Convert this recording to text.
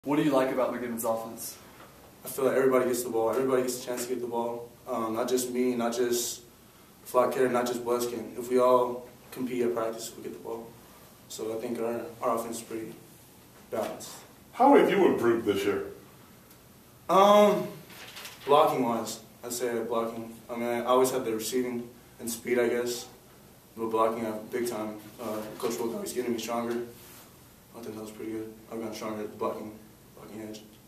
What do you like about McGiven's offense? I feel like everybody gets the ball. Everybody gets a chance to get the ball. Not just me, not just Flock Carey, not just Buskin. If we all compete at practice, we get the ball. So I think our offense is pretty balanced. How have you improved this year? Blocking-wise, I'd say blocking. I mean, I always had the receiving and speed, I guess. But blocking, I have big time. Coach McGiven is getting me stronger. I think that was pretty good. I've gotten stronger at the blocking edge.